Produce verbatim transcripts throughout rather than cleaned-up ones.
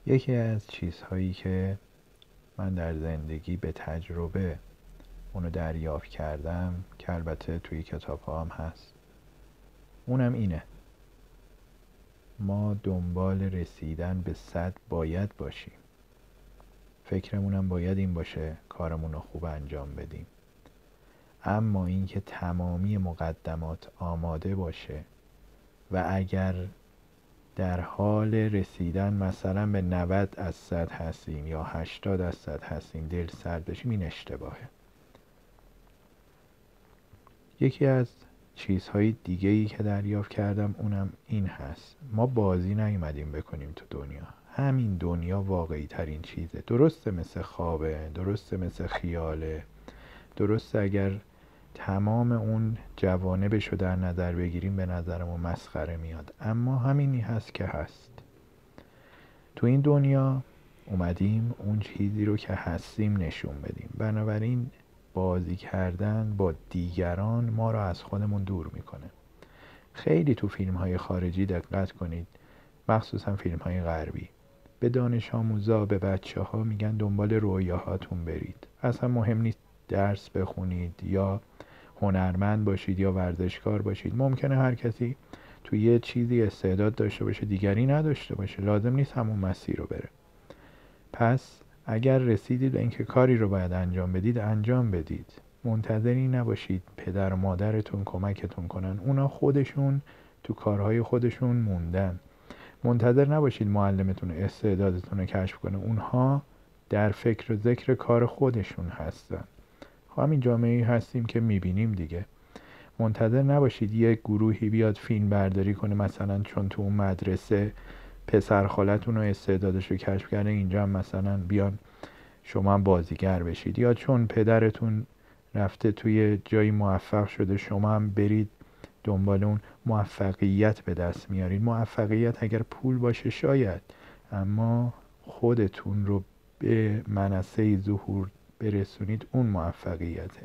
یکی از چیزهایی که من در زندگی به تجربه اونو دریافت کردم که البته توی کتاب ها هم هست، اونم اینه: ما دنبال رسیدن به صد باید باشیم. فکرمونم باید این باشه کارمون رو خوب انجام بدیم، اما اینکه تمامی مقدمات آماده باشه و اگر در حال رسیدن مثلا به نود از صد هستیم یا هشتاد از صد هستیم دل سرد بشیم، این اشتباهه. یکی از چیزهای دیگه‌ای که دریافت کردم اونم این هست: ما بازی نیومدیم بکنیم تو دنیا. همین دنیا واقعی ترین چیزه. درسته مثل خوابه، درسته مثل خیاله، درسته اگر تمام اون جوانبشو در نظر بگیریم به نظرمون مسخره میاد، اما همینی هست که هست. تو این دنیا اومدیم اون چیزی رو که هستیم نشون بدیم. بنابراین بازی کردن با دیگران ما رو از خودمون دور میکنه. خیلی تو فیلم های خارجی دقت کنید، مخصوصا فیلم های غربی، به دانش آموزا، به بچه ها میگن دنبال رویاهاتون برید. اصلا مهم نیست درس بخونید یا هنرمند باشید یا ورزشکار باشید. ممکنه هر کسی توی یه چیزی استعداد داشته باشه دیگری نداشته باشه، لازم نیست همون مسیر رو بره. پس اگر رسیدید به اینکه کاری رو باید انجام بدید، انجام بدید. منتظری نباشید پدر و مادرتون کمکتون کنن، اونا خودشون تو کارهای خودشون موندن. منتظر نباشید معلمتون استعدادتون رو کشف کنه، اونها در فکر و ذکر کار خودشون هستن. همین جامعه‌ای هستیم که میبینیم دیگه. منتظر نباشید یک گروهی بیاد فیلم برداری کنه، مثلا چون تو اون مدرسه پسر خالتون رو استعدادش رو کشف کرده اینجا هم مثلا بیان شما هم بازیگر بشید، یا چون پدرتون رفته توی جایی موفق شده شما هم برید دنبال اون موفقیت به دست میارید. موفقیت اگر پول باشه شاید، اما خودتون رو به منصه ظهور برسونید اون موفقیته.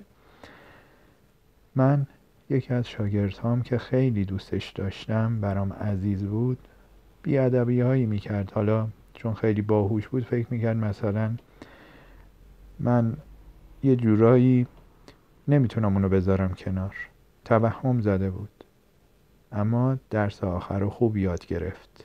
من یکی از شاگردهام که خیلی دوستش داشتم، برام عزیز بود، بی‌ادبی هایی میکرد. حالا چون خیلی باهوش بود فکر میکرد مثلا من یه جورایی نمیتونم اونو بذارم کنار. توهم زده بود، اما درس آخر رو خوب یاد گرفت.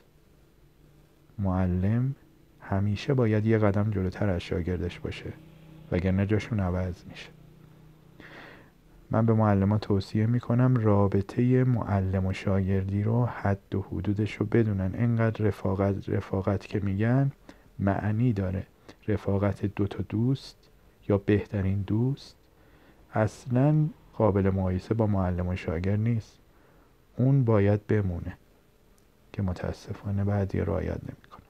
معلم همیشه باید یه قدم جلوتر از شاگردش باشه وگرنه جاشون عوض میشه. من به معلم‌ها توصیه میکنم رابطه معلم و شاگردی رو حد و حدودش رو بدونن. اینقدر رفاقت رفاقت که میگن معنی داره. رفاقت دوتا دوست یا بهترین دوست اصلا قابل مقایسه با معلم و شاگرد نیست. اون باید بمونه که متاسفانه بعضی رعایت نمیکنن.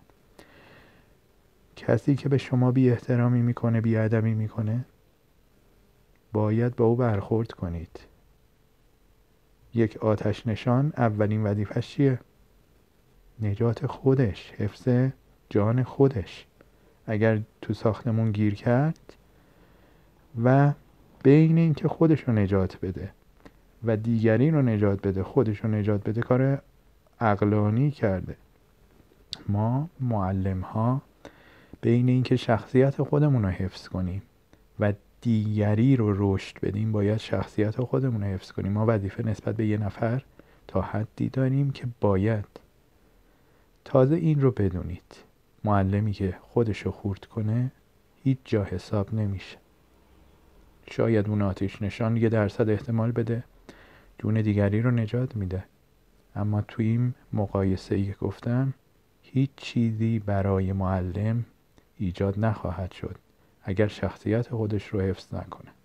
کسی که به شما بی احترامی میکنه، بی ادبی میکنه، باید با او برخورد کنید. یک آتش نشان اولین وظیفه‌اش چیه؟ نجات خودش، حفظ جان خودش. اگر تو ساختمون گیر کرد و بین این که خودش رو نجات بده و دیگری رو نجات بده، خودش رو نجات بده، کار عقلانی کرده. ما معلم ها بین این که شخصیت خودمون رو حفظ کنیم و دیگری رو رشد بدیم باید شخصیت خودمون رو حفظ کنیم. ما وظیفه نسبت به یه نفر تا حدی داریم که باید. تازه این رو بدونید، معلمی که خودش رو خورد کنه هیچ جا حساب نمیشه. شاید اون آتش نشان یه درصد احتمال بده جون دیگری رو نجات میده، اما توی این مقایسه ای که گفتم هیچ چیزی برای معلم ایجاد نخواهد شد اگر شخصیت خودش رو حفظ نکنه.